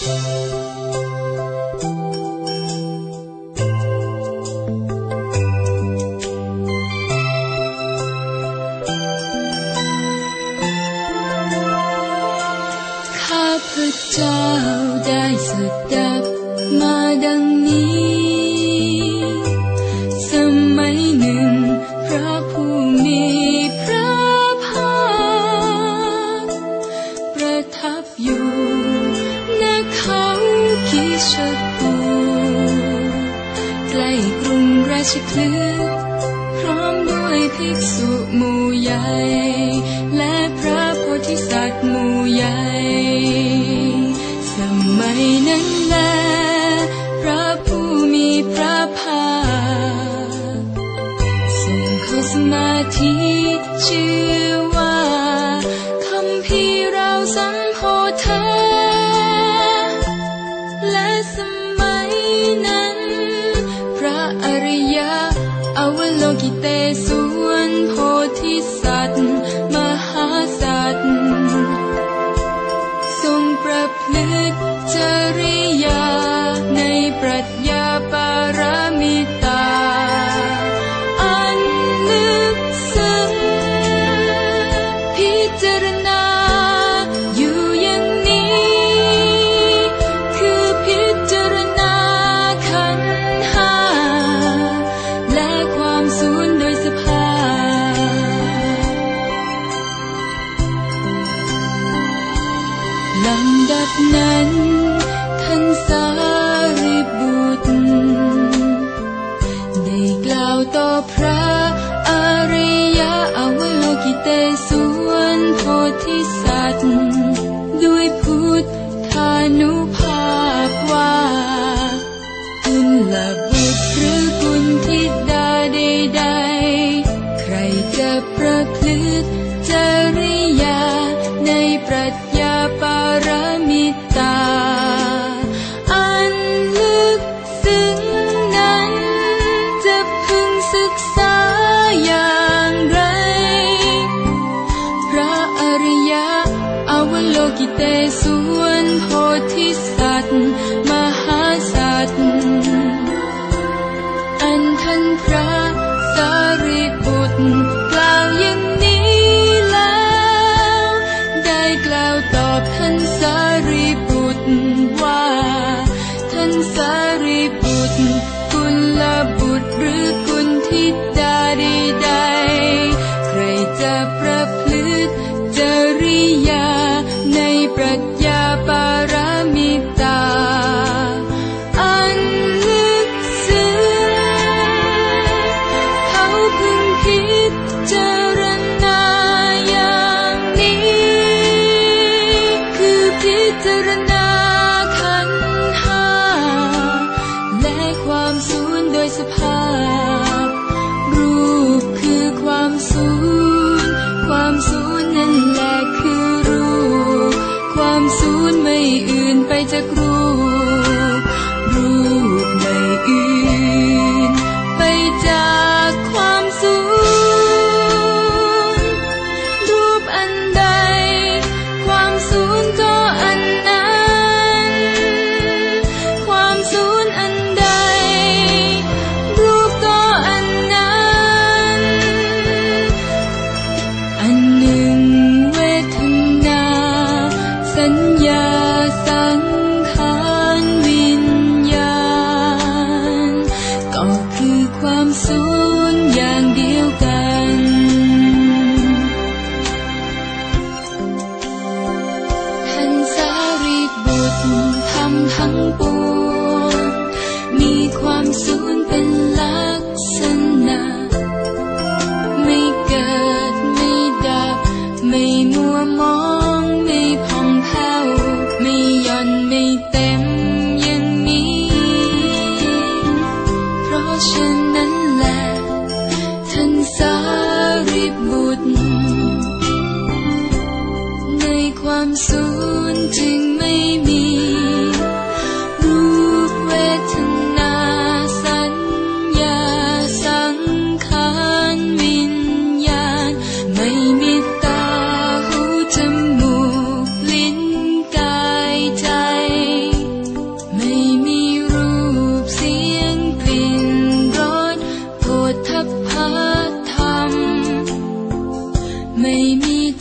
เจ้าได้สดับมาดังนี้สมัยหนึ่งพระผู้มีพระภาคประทับอยู่ณเขาคิชกูใกล้กรุงราชคฤห์พร้อมด้วยภิกษุหมู่ใหญ่และพระโพธิสัตว์หมู่ใหญ่สมัยนั้นแลพระผู้มีพระภาคทรงเข้าสมาธิชื่อว่าคัมภีร์เราสัมโพธาและสมัยนั้นพระอริยะอวโลกิเตศวรโพธิสัตว์มหาสัตว์ทรงประพฤติจริยาในปรัชญาปารมิตาอันลึกซึ้งพิจารณาอยู่อย่างนี้คือพิจารณาขันธ์ห้าและความสูญโดยสภาพลำดับนั้นท่านสารีบุตรได้กล่าวต่อพระอริยะอวโลกิเตศวรโพธิสัตว์ด้วยพุทธานุภาพว่ากุลบุตรหรือกุลธิดาใดๆใครจะประพฤติจริยาในปรัชญาปารมิตาอันลึกซึ้งนั้นจะพึงศึกษาอย่างไรพระอริยะอวโลกิเตศวรโพธิสัตว์มหาสัตว์อันท่านพระสารีบุตรกล่าวอย่างนี้แล้วได้กล่าวตอบท่านสารีบุตรว่าท่านสารีบุตรกุลบุตรหรือกุลธิดาใดๆใครจะประพฤติจริยาในปรัชญาปารมิตาอันลึกซึ้งเขาพึงพิจารณาอย่างนี้คือพิจารณาขันธ์ห้าและความสูญโดยสภาพรูปคือความสูญความสูญนั่นแหละคือรูปความสูญไม่อื่นไปจากรูปรูปไม่อื่นไปจากความสูญรูปอันใดความสูญก็อันนั้นความสูญอันใดรูปก็อันนั้นอันหนึ่งเวทนาสัญญาสังขารวิญญาณก็คือความสูญอย่างเดียวกันท่านสารีบุตรทำทั้งปวงมีความสูญเป็นลักษณะไม่เกิดไม่ดับไม่มัวมองไม่ผ่องแผ้วไม่หย่อนไม่เต็มอย่างนี้เพราะฉะนั้นแหละท่านสารีบุตรในความสูญจึงไม่มีรูปเวทนาสัญญาสังขารวิญญาณไม่มีตาหูจมูกลิ้นกายใจ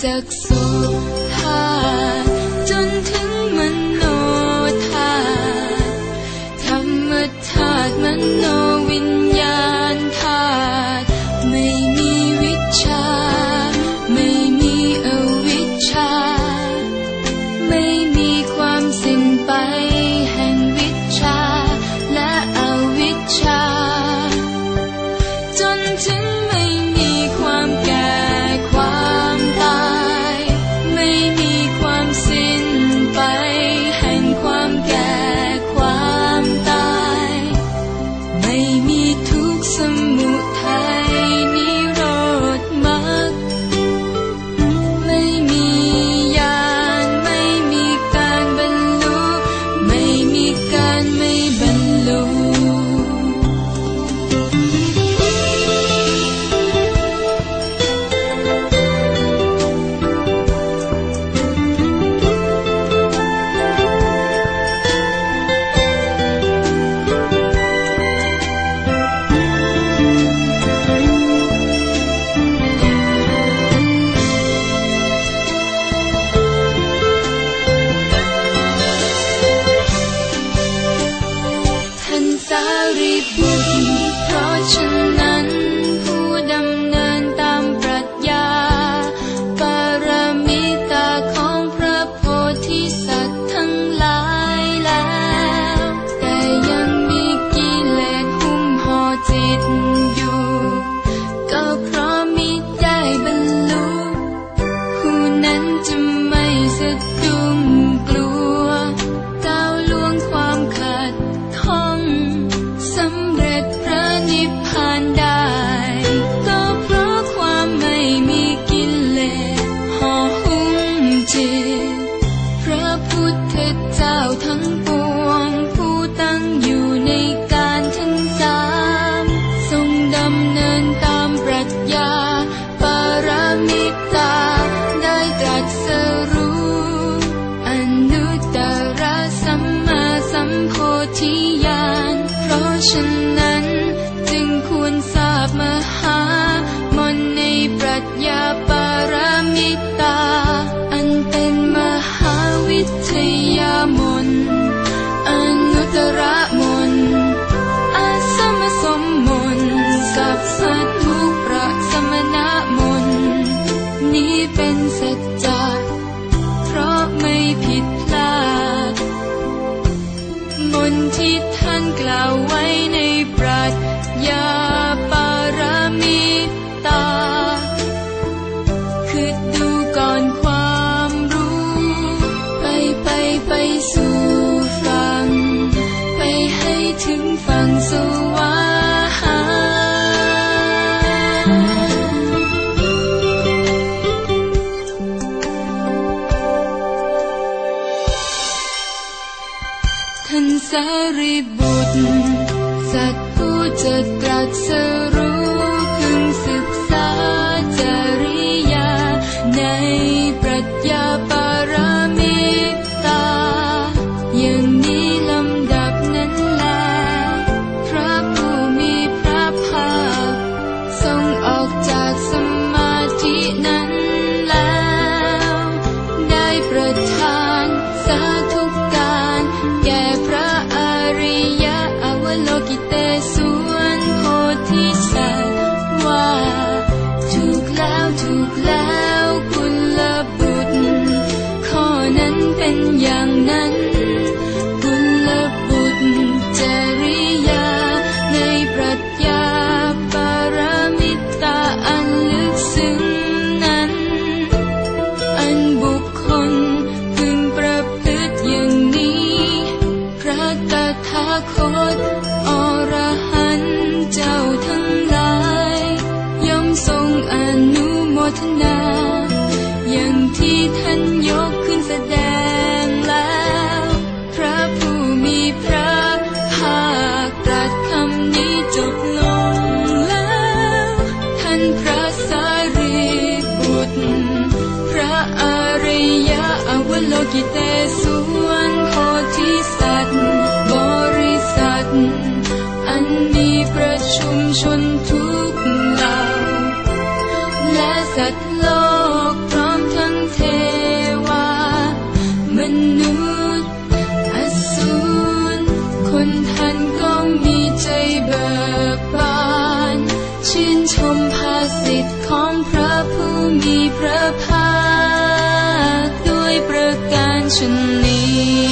จากโสธาตุจนถึงมโนธาตุธรรมธาตุมโนวิญญาณธาตุไม่มีวิชชาไม่มีอวิชชาไม่มีความสิ้นไปแห่งวิชชาและอวิชชาจนถึงไม่มีความแก่ความตายไม่มีความสิ้นไปแห่งความแก่ความตายไม่มีทุกข์สมุทัยนิโรธมรรคไม่มีญาณไม่มีการบรรลุไม่มีการไม่บรรลุสารีบุตรเพราะฉะนั้นผู้ดำเนินตามปรัชญาปรมิตาของพระโพธิสัตว์ทั้งหลายแล้วแต่ยังมีกิเลสหุ้มห่อจิตอยู่ก็เพราะมิได้บรรลุผู้นั้นจะไม่สะดุ้งกลัวก้าวล่วงความขัดข้องสำเร็จพระนิพพานได้ก็เพราะความไม่มีกิเลสห่อหุ้มจิตพระพุทธเจ้าทั้งปวงผู้ตั้งอยู่ในการทั้งสามทรงดำเนินตามปรัชญาปรมิตาได้ตรัสรู้อนุตตรสัมมาสัมโพธิญาณเพราะฉะนั้นจึงควรทราบมหามนต์ในปรัชญาปรมิตาอันเป็นมหาวิทยามนต์อนุตตรมนต์อาสมสมมนต์สัพพทุกประสมณมนต์นี้เป็นสัจจะเพราะไม่ผิดพลาดมนต์ที่ท่านกล่าวไว้ในปรัชญาปรมิตาคือดูก่อนความรู้ไปสู่ฝั่งไปให้ถึงฝั่งสวรรค์ท่านสารีบุตรสัตว์ผู้จะตรัสรู้พึงศึกษาจริยาในปรัชญาปรมิตาอย่างนี้ลำดับนั้นแลพระผู้มีพระภาคทรงออกจากสมาธินั้นแล้วได้ประทานสาธุการแก่พระอริยอวโลกิเตศวรโพธิสัตว์ว่าถูกแล้วกุลบุตรข้อนั้นเป็นอย่างนั้นกุลบุตรจริยาในปรัชญาปรมิตาอันลึกซึ้งนั้นอันบุคคลพึงประพฤติอย่างนี้พระตถาคตอรหันต์เจ้าทั้งหลายย่อมทรงอนุโมทนาอย่างที่ท่านยกขึ้นแสดงแล้วพระผู้มีพระภาคตรัสคำนี้จบลงแล้วท่านพระสารีบุตรพระอริยอวโลกิเตศวรโพธิสัตว์บริษัทอันมีประชุมชนทุกเหล่าและสัตว์โลกพร้อมทั้งชมภาสิทธิ์ของพระผู้มีพระภาคด้วยประการชนนี้